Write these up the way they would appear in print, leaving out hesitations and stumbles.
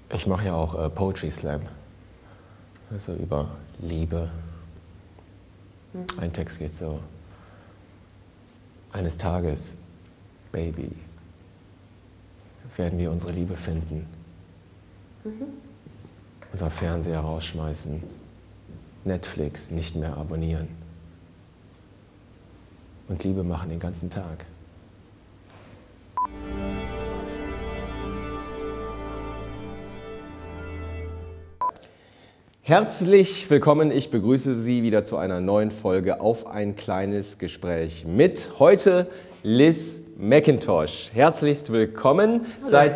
Ich mache ja auch Poetry Slam, also über Liebe. Ein Text geht so: Eines Tages, Baby, werden wir unsere Liebe finden, unser Fernseher rausschmeißen, Netflix nicht mehr abonnieren und Liebe machen den ganzen Tag. Herzlich willkommen, ich begrüße Sie wieder zu einer neuen Folge Auf ein kleines Gespräch mit heute Liz McIntosh. Herzlichst willkommen, seit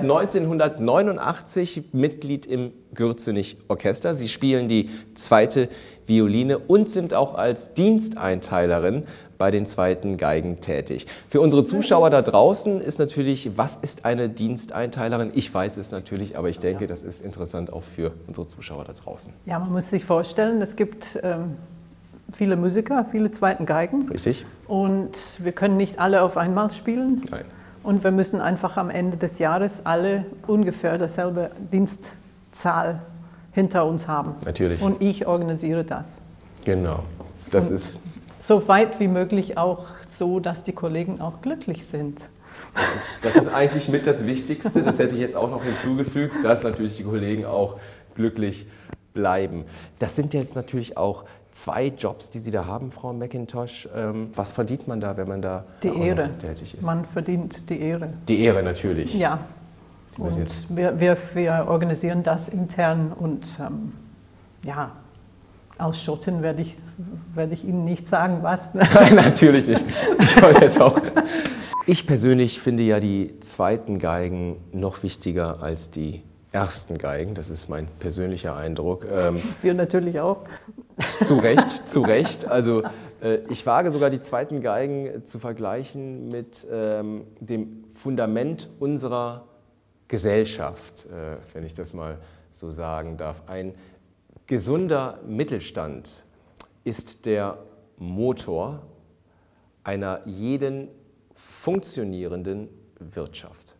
1989 Mitglied im Gürzenich-Orchester. Sie spielen die zweite Violine und sind auch als Diensteinteilerin bei den zweiten Geigen tätig. Für unsere Zuschauer da draußen ist natürlich, was ist eine Diensteinteilerin? Ich weiß es natürlich, aber ich denke, das ist interessant auch für unsere Zuschauer da draußen. Ja, man muss sich vorstellen, es gibt viele Musiker, viele zweiten Geigen. Richtig. Und wir können nicht alle auf einmal spielen. Nein. Und wir müssen einfach am Ende des Jahres alle ungefähr dasselbe Dienstzahl hinter uns haben. Natürlich. Und ich organisiere das. Genau. Das Und ist so weit wie möglich auch so, dass die Kollegen auch glücklich sind. Das ist eigentlich mit das Wichtigste, das hätte ich jetzt auch noch hinzugefügt, dass natürlich die Kollegen auch glücklich bleiben. Das sind jetzt natürlich auch zwei Jobs, die Sie da haben, Frau McIntosh. Was verdient man da, wenn man da Die Ehre. tätig ist? Man verdient die Ehre. Die Ehre natürlich. Ja. Sie müssen Und jetzt wir organisieren das intern und ja, ausschotten werde ich Ihnen nicht sagen, was. Nein, natürlich nicht. Ich wollte jetzt auch. Ich persönlich finde ja die zweiten Geigen noch wichtiger als die ersten Geigen. Das ist mein persönlicher Eindruck. Wir natürlich auch. Zu Recht, zu Recht. Also ich wage sogar die zweiten Geigen zu vergleichen mit dem Fundament unserer Gesellschaft, wenn ich das mal so sagen darf. Ein gesunder Mittelstand ist der Motor einer jeden funktionierenden Wirtschaft.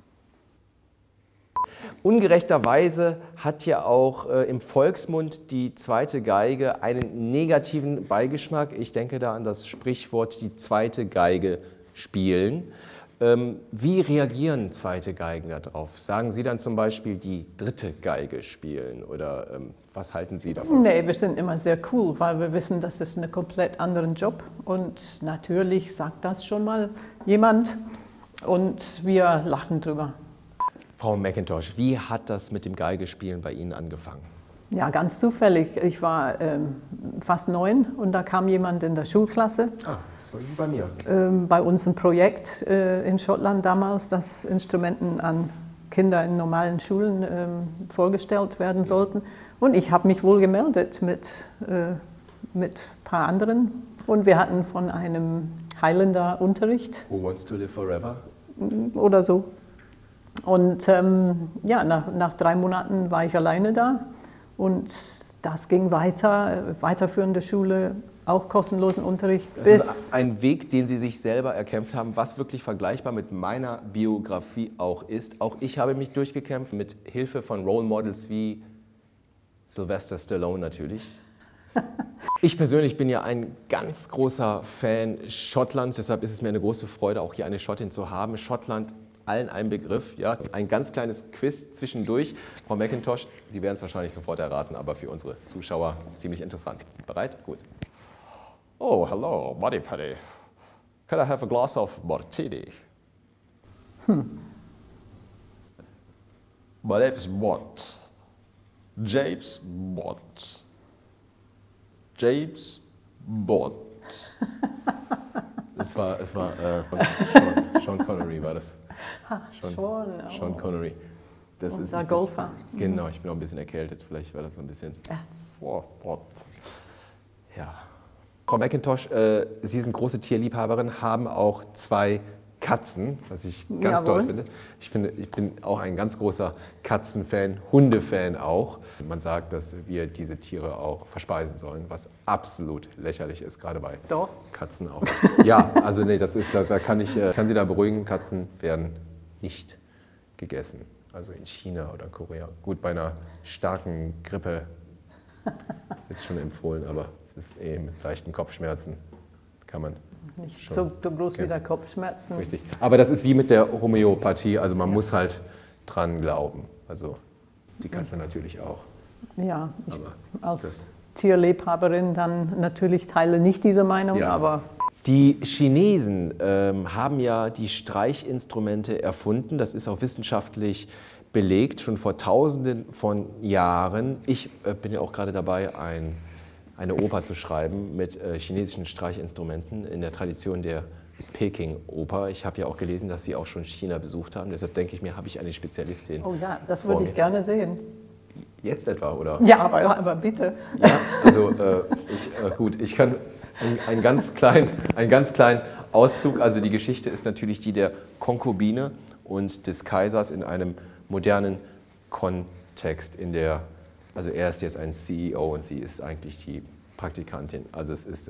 Ungerechterweise hat ja auch im Volksmund die zweite Geige einen negativen Beigeschmack. Ich denke da an das Sprichwort, die zweite Geige spielen. Wie reagieren zweite Geigen darauf? Sagen Sie dann zum Beispiel die dritte Geige spielen oder was halten Sie davon? Nee, wir sind immer sehr cool, weil wir wissen, das ist ein komplett anderen Job und natürlich sagt das schon mal jemand und wir lachen drüber. Frau McIntosh, wie hat das mit dem Geigespielen bei Ihnen angefangen? Ja, ganz zufällig. Ich war fast 9 und da kam jemand in der Schulklasse. Ah, das war wie bei mir. Bei uns ein Projekt in Schottland damals, dass Instrumenten an Kinder in normalen Schulen vorgestellt werden sollten. Und ich habe mich wohl gemeldet mit ein paar anderen. Und wir hatten von einem Highlander Unterricht. Who Wants to Live Forever? Oder so. Und ja, nach 3 Monaten war ich alleine da. Und das ging weiter, weiterführende Schule, auch kostenlosen Unterricht. Das ist ein Weg, den Sie sich selber erkämpft haben, was wirklich vergleichbar mit meiner Biografie auch ist. Auch ich habe mich durchgekämpft mit Hilfe von Role Models wie Sylvester Stallone natürlich. Ich persönlich bin ja ein ganz großer Fan Schottlands, deshalb ist es mir eine große Freude, auch hier eine Schottin zu haben. Schottland, allen ein Begriff, ja, ein ganz kleines Quiz zwischendurch. Frau McIntosh, Sie werden es wahrscheinlich sofort erraten, aber für unsere Zuschauer ziemlich interessant. Bereit? Gut. Oh, hello, Muddy Puddy. Could I have a glass of martini? My name is Bond. James Bond. James Bond. Es war Sean Connery war das. Sean Connery. Das unser Golfer. Genau, ich bin auch ein bisschen erkältet. Vielleicht war das so ein bisschen. Ja. Frau McIntosh, Sie sind große Tierliebhaberin, haben auch 2 Katzen, was ich ganz toll finde. Ich bin auch ein ganz großer Katzenfan, Hundefan auch. Man sagt, dass wir diese Tiere auch verspeisen sollen, was absolut lächerlich ist, gerade bei Katzen auch. Ja, also nee, das ist, da kann Sie da beruhigen, Katzen werden nicht gegessen. also in China oder Korea. Gut, bei einer starken Grippe ist schon empfohlen, aber es ist mit leichten Kopfschmerzen kann man Nicht schon so groß wie der Kopfschmerzen. Richtig. Aber das ist wie mit der Homöopathie, also man muss halt dran glauben. Also die Katze natürlich auch. Ja, ich Aber als Tierliebhaberin dann natürlich teile nicht diese Meinung, Ja. aber Die Chinesen haben ja die Streichinstrumente erfunden. Das ist auch wissenschaftlich belegt, schon vor Tausenden von Jahren. Ich bin ja auch gerade dabei, eine Oper zu schreiben mit chinesischen Streichinstrumenten in der Tradition der Peking-Oper. Ich habe ja auch gelesen, dass Sie auch schon China besucht haben. Deshalb denke ich mir, habe ich eine Spezialistin. oh ja, das vor würde mir. ich gerne sehen. Jetzt etwa, oder? Ja, aber bitte. Ja, also gut, ich kann einen ganz kleinen Auszug, also die Geschichte ist natürlich die der Konkubine und des Kaisers in einem modernen Kontext, also er ist jetzt ein CEO und sie ist eigentlich die Praktikantin, also es ist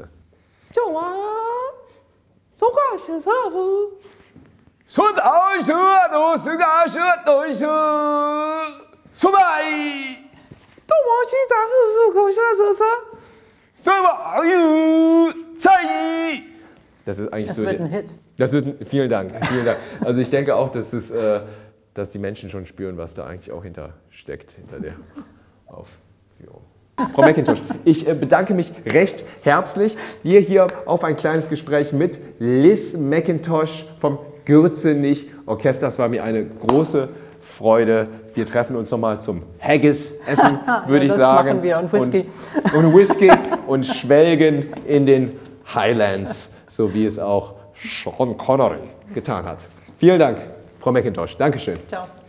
das ist eigentlich Das so. wird ein Hit. Vielen Dank. Also ich denke auch, dass die Menschen schon spüren, was da eigentlich auch hinter steckt, hinter der Aufführung. Frau McIntosh, ich bedanke mich recht herzlich. Wir hier auf ein kleines Gespräch mit Liz McIntosh vom Gürzenich Orchester. Das war mir eine große Freude. Wir treffen uns nochmal zum Haggis-Essen, würde ich das sagen. machen wir und Whisky. Und Whisky und schwelgen in den Highlands, so wie es auch Sean Connery getan hat. Vielen Dank, Frau McIntosh. Dankeschön. Ciao.